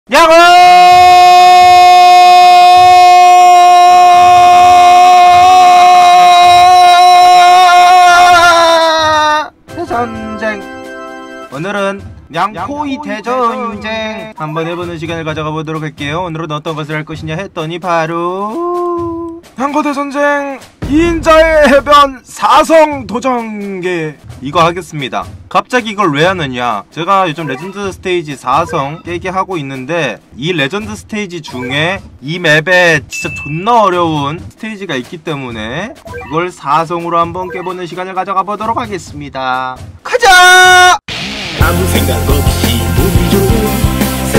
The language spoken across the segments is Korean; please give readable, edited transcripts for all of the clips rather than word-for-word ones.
야호! 대전쟁. 오늘은 양코이 대전쟁 한번 해보는 시간을 가져가 보도록 할게요. 오늘은 어떤 것을 할 것이냐 했더니 바로 양코대전쟁 2인자의 해변 4성 도전기 이거 하겠습니다. 갑자기 이걸 왜 하느냐, 제가 요즘 레전드 스테이지 4성 깨게 하고 있는데 이 레전드 스테이지 중에 이 맵에 진짜 존나 어려운 스테이지가 있기 때문에 그걸 4성으로 한번 깨보는 시간을 가져가 보도록 하겠습니다. 가자! 아무 생각 없이 우리 좋은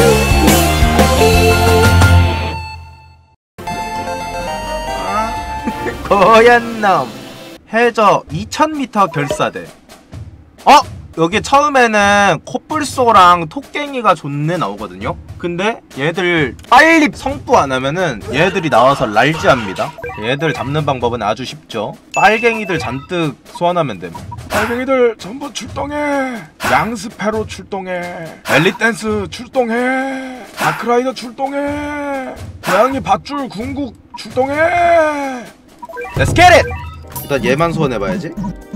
고얀놈 해저 2000m 결사대. 여기 처음에는 코뿔소랑 토깽이가 존내 나오거든요. 근데 얘들 빨리 성부 안하면은 얘들이 나와서 랄지합니다. 얘들 잡는 방법은 아주 쉽죠. 빨갱이들 잔뜩 소환하면 됨. 빨갱이들 전부 출동해. 양스페로 출동해. 엘리댄스 출동해. 다크라이더 출동해. 고양이 밧줄 궁극 출동해. Let's get it! 일단 얘만 소환해봐야지.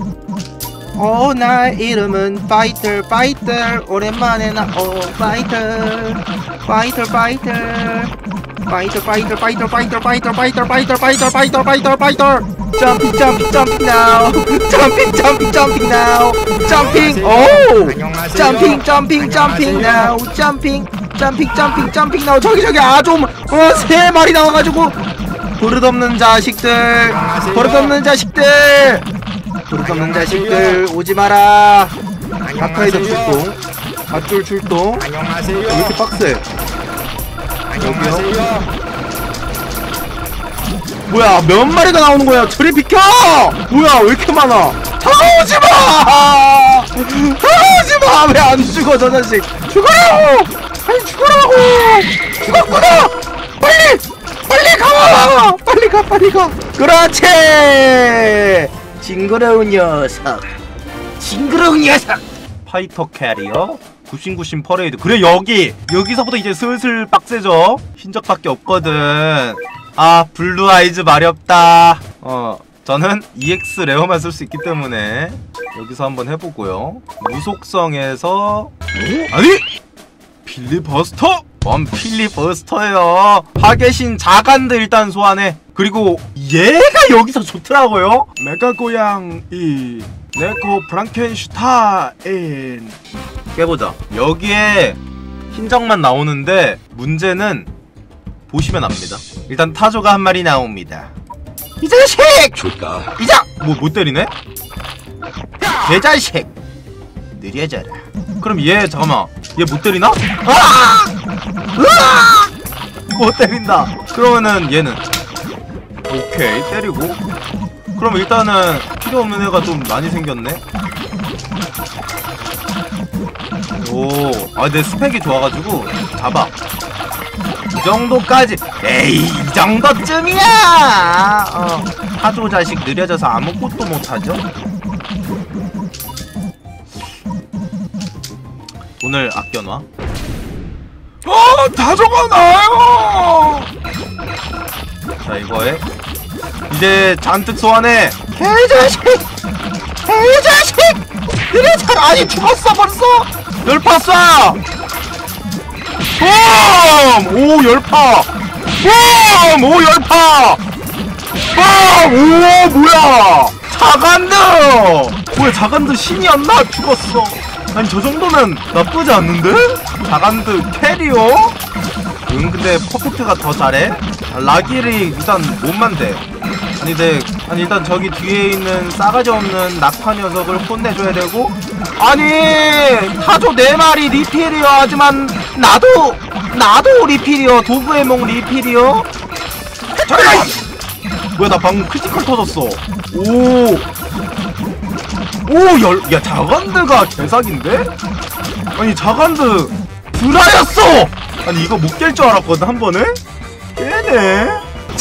나의 이름은 파이터 파이터. 오랜만에 나오 파이터 파이터 파이터 파이터 파이터 파이터 파이터 파이터 파이터 파이터 파이터 파이터 파이터 파이터. 점핑 점핑 점핑 나우. 점핑 점핑 점핑 나우. 점핑. 오 점핑 점핑 점핑 나우. 점핑 점핑 점핑 점핑 나우. 저기 아좀 3마리 나와가지고 버릇없는 자식들, 버릇없는 자식들, 버릇없는 자식들 오지마라. 다크라이더 출동, 밧줄 출동. 안녕하세요. 왜 이렇게 빡세? 여기요? 뭐야, 몇 마리가 나오는 거야? 저리 비켜! 뭐야, 왜 이렇게 많아? 다가오지마! 다가오지마! 왜 안 죽어, 저 자식? 죽어라고! 아니, 죽어라고! 죽었구나! 빨리 가! 빨리 가! 그렇지! 징그러운 녀석! 징그러운 녀석! 파이터 캐리어? 구신구신 퍼레이드. 그래, 여기서부터 이제 슬슬 빡세죠? 흰적밖에 없거든. 블루 아이즈 마렵다. 저는 EX 레어만 쓸 수 있기 때문에 여기서 한번 해보고요. 무속성에서 아니! 필리버스터! 뭔 필리버스터예요. 하계신 자간들 일단 소환해. 그리고 얘가 여기서 좋더라고요. 메가 고양이 네코 프랑켄슈타인. 깨보자. 여기에 흰적만 나오는데 문제는 보시면 압니다. 일단 타조가 한 마리 나옵니다. 이 자식! 좋다. 못 때리네? 개자식! 느려져라. 그럼 얘 잠깐만, 얘 못 때리나? 못 때린다. 그러면은 얘는 오케이 때리고. 그럼 일단은 필요 없는 애가 좀 많이 생겼네. 내 스펙이 좋아가지고 잡아. 이 정도까지. 에이, 이 정도쯤이야. 타조 자식 느려져서 아무것도 못하죠. 돈을 아껴놔. 다져가 나요. 자, 이거에 이제 잔뜩 소환해. 개자식! 느려져라. 아니, 죽었어 벌써. 열파 쏴. 오, 열파. 오, 열파. 오, 뭐야. 자간드. 뭐야, 자간드 신이었나? 죽었어. 아니, 저 정도면 나쁘지 않는데? 자간드 캐리어? 근데 퍼펙트가 더 잘해? 라길이 일단 못만 돼. 아니 일단 저기 뒤에 있는 싸가지 없는 낙파 녀석을 혼내줘야 되고. 아니, 타조 4마리 리필이요. 하지만 나도 리필이요. 도구의 몽 리필이요. 저리가! 뭐야, 나 방금 크리티컬 터졌어. 야, 자간드가 개사기인데? 아니, 자간드 브라였어! 아니, 이거 못 깰 줄 알았거든, 한 번에? 깨네?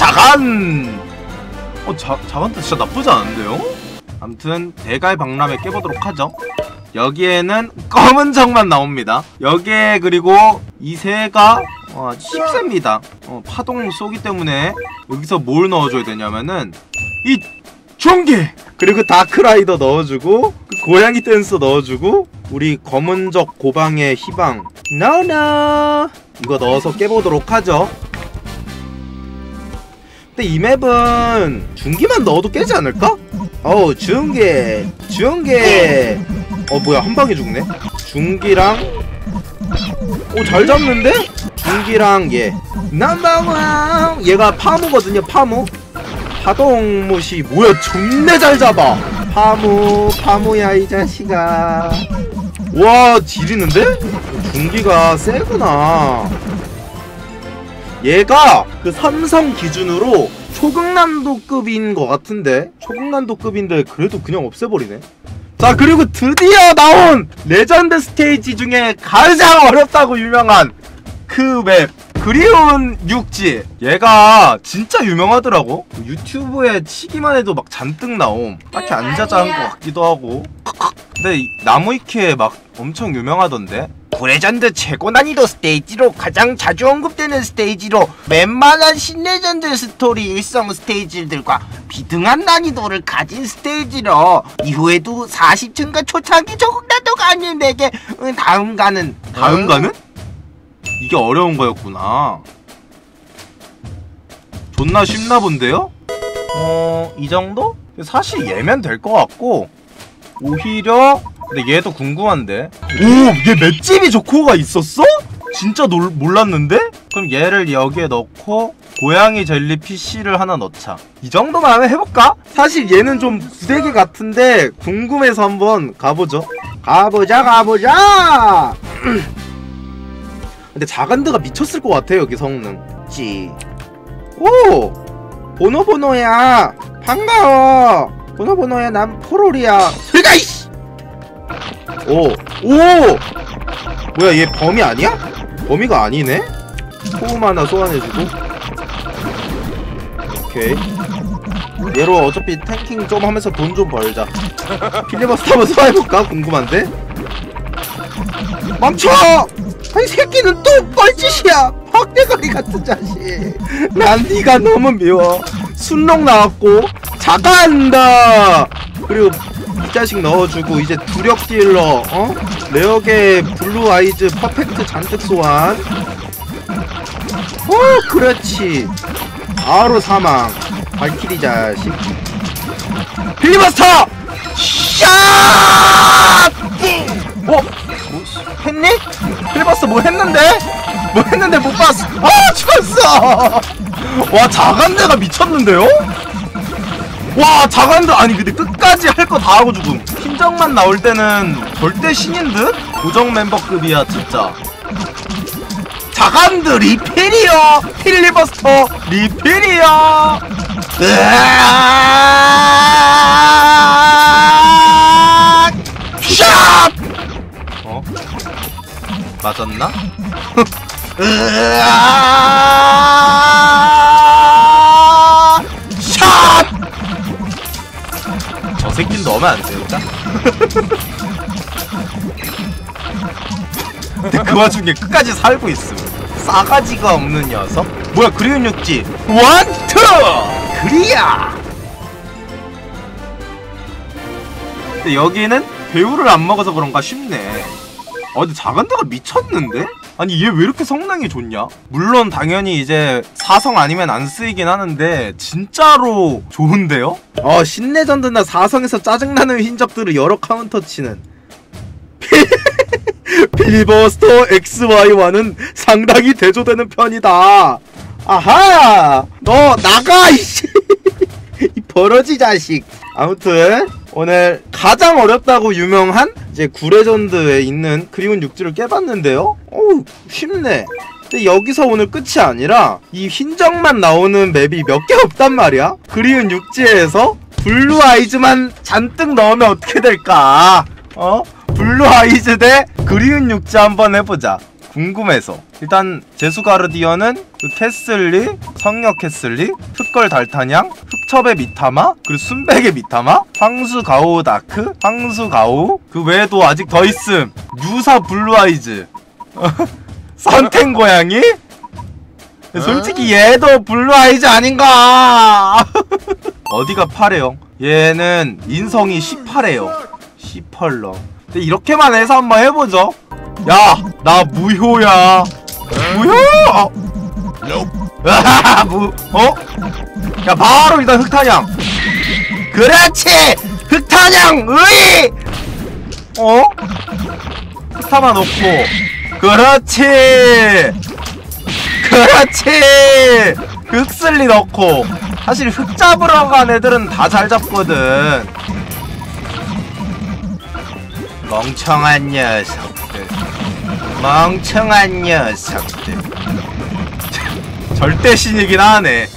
자간드 진짜 나쁘지 않은데요? 아무튼 대갈 박람회 깨보도록 하죠. 여기에는 검은 적만 나옵니다. 여기에 그리고 이 새가 쉽습니다. 파동 쏘기 때문에 여기서 뭘 넣어줘야 되냐면은 이 전기! 그리고 다크라이더 넣어주고 그 고양이 댄스 넣어주고 우리 검은적 고방의 희망 노노 이거 넣어서 깨보도록 하죠. 근데 이 맵은 중기만 넣어도 깨지 않을까? 중기 뭐야 한방에 죽네. 중기랑 잘 잡는데? 중기랑 얘 넘버원 얘가 파무거든요. 파동무시 뭐야 존내 잘 잡아. 파무야 이 자식아. 와 지리는데? 중기가 세구나. 얘가 그 삼성 기준으로 초급난도급인 것 같은데 초급난도급인데 그래도 그냥 없애버리네. 자 그리고 드디어 나온 레전드 스테이지 중에 가장 어렵다고 유명한 그 맵 그리운 육지. 얘가 진짜 유명하더라고. 유튜브에 치기만 해도 막 잔뜩 나옴. 딱히 안 자자한 것 같기도 하고. 근데 나무위키에 막 엄청 유명하던데. 구레전드 최고 난이도 스테이지로 가장 자주 언급되는 스테이지로 웬만한 신레전드 스토리 일성 스테이지들과 비등한 난이도를 가진 스테이지로 이후에도 40층과 초창기 초급난도가 아닌 내게 다음가는? 이게 어려운 거였구나. 존나 쉽나 본데요? 이 정도? 사실 얘면 될 것 같고 오히려 근데 얘도 궁금한데. 얘 맷집이 좋고가 있었어? 진짜 몰랐는데? 그럼 얘를 여기에 넣고 고양이 젤리 PC를 하나 넣자. 이 정도만 하면 해볼까? 사실 얘는 좀 부대기 같은데 궁금해서 한번 가보죠. 가보자. 근데 자간드가 미쳤을 것 같아. 여기 성능 오! 보노보노야 반가워. 보노보노야 난 포롤이야. 설가 이씨! 오! 뭐야 얘 범위 아니야? 범위가 아니네? 호흡 하나 소환해주고 오케이. 얘로 어차피 탱킹 좀 하면서 돈 좀 벌자. 필리버스터 한번 소환해볼까? 궁금한데? 멈춰! 아이 새끼는 또 뻘짓이야! 확대거리 같은 자식. 난 네가 너무 미워. 순록 나왔고 자간다. 그리고 이 자식 넣어주고 이제 두력 딜러 레어계 블루 아이즈 퍼펙트 잔뜩 소환. 그렇지. 바로 사망. 발키리 자식. 필리버스터! 샷! 뭐 했니? 필리버스터 뭐 했는데? 못 봤어. 죽었어. 와 자간대가 미쳤는데요? 와 자간드 아니 근데 끝까지 할 거 다 하고 죽음. 팀정만 나올 때는 절대 신인 듯? 고정 멤버급이야 진짜. 자간드 리필이요. 필리버스터 리필이요. 샷! 맞았나? 샷! 저 새끼는 넣으면 안 되겠다. 근데 그 와중에 끝까지 살고 있음. 싸가지가 없는 녀석. 뭐야 그리운 육지 원투 그리야. 근데 여기는 배우를 안 먹어서 그런가 쉽네. 근데 자간다가 미쳤는데? 아니 얘 왜 이렇게 성능이 좋냐? 물론 당연히 이제 4성 아니면 안 쓰이긴 하는데 진짜로 좋은데요? 신레전드나 4성에서 짜증나는 흔적들을 여러 카운터 치는 필리버스터 XY와는 상당히 대조되는 편이다. 아하! 너 나가 이씨! 이 버러지 자식. 아무튼 오늘 가장 어렵다고 유명한 이제 구레전드에 있는 그리운 육지를 깨봤는데요. 쉽네. 근데 여기서 오늘 끝이 아니라 이 흰정만 나오는 맵이 몇 개 없단 말이야. 그리운 육지에서 블루 아이즈만 잔뜩 넣으면 어떻게 될까? 블루 아이즈 대 그리운 육지 한번 해보자. 궁금해서. 일단 제수 가르디언은 그 캐슬리, 성역 캐슬리, 흑걸 달타냥, 흑첩의 미타마, 그리고 순백의 미타마, 황수 가오 다크, 황수 가오. 그 외에도 아직 더 있음. 유사 블루 아이즈, 선탱 고양이, 솔직히 얘도 블루 아이즈 아닌가? 어디가 8해요? 얘는 인성이 18해요. 18러. 근데 이렇게만 해서 한번 해보죠. 야, 나 무효야. 무효! 야, 바로 일단 흑탄양. 그렇지! 흑탄양! 으이! 흑타만 놓고. 그렇지! 그렇지! 흑슬리 넣고. 사실 흑 잡으러 간 애들은 다 잘 잡거든. 멍청한 녀석들. 멍청한 녀석들. 절대 신이긴 하네.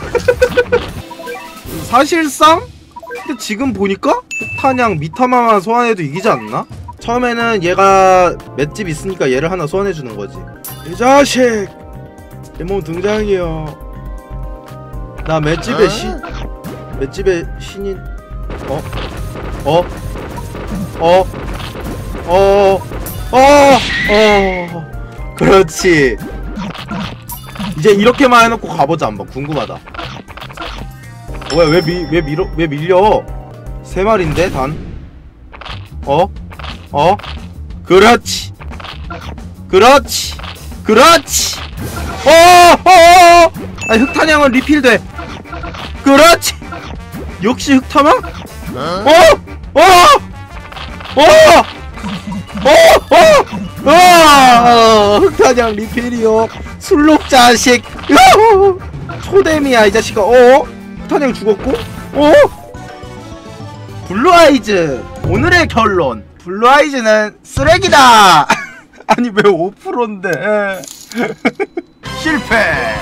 사실상? 근데 지금 보니까 흑탄양 미타마만 소환해도 이기지 않나? 처음에는 얘가 맷집 있으니까 얘를 하나 소환해주는 거지. 이 자식! 내 몸 등장이요. 나 맷집의 맷집의 신인. 그렇지. 이제 이렇게만 해놓고 가보자. 한번 궁금하다. 왜 밀려? 세 마리인데 단. 그렇지. 그렇지. 그렇지. 아니, 흑탄양은 리필돼. 그렇지. 역시 흑타망. 흑탄양 리필이요. 술록 자식. 초댐이야 이 자식아. 흑탄양 죽었고. 블루아이즈. 오늘의 결론. 블루아이즈는 쓰레기다. 아니 왜 5%인데. 실패.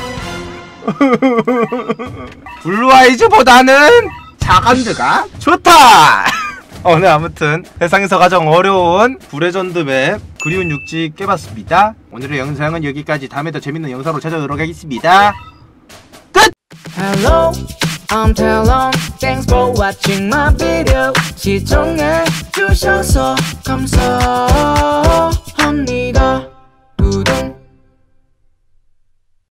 블루아이즈보다는 자간드가 좋다. 네, 아무튼 세상에서 가장 어려운 브레전드 맵 그리운 육지 깨봤습니다. 오늘의 영상은 여기까지. 다음에 더 재밌는 영상으로 찾아오도록 하겠습니다. 끝! Hello, I'm Talon. Thanks for watching my video. 시청해 주셔서 감사합니다.